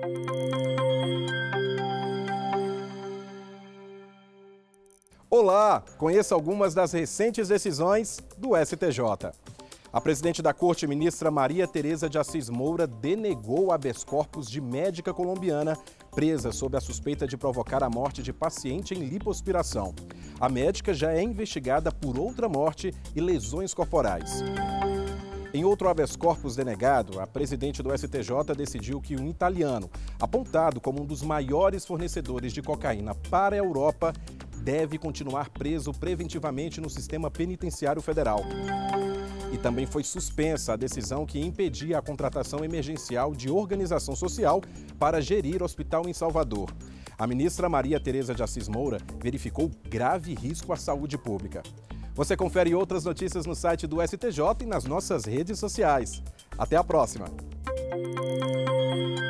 Olá! Conheça algumas das recentes decisões do STJ. A presidente da Corte, ministra Maria Tereza de Assis Moura, denegou habeas corpus de médica colombiana presa sob a suspeita de provocar a morte de paciente em lipoaspiração. A médica já é investigada por outra morte e lesões corporais. Em outro habeas corpus denegado, a presidente do STJ decidiu que um italiano, apontado como um dos maiores fornecedores de cocaína para a Europa, deve continuar preso preventivamente no sistema penitenciário federal. E também foi suspensa a decisão que impedia a contratação emergencial de organização social para gerir hospital em Salvador. A ministra Maria Tereza de Assis Moura verificou grave risco à saúde pública. Você confere outras notícias no site do STJ e nas nossas redes sociais. Até a próxima!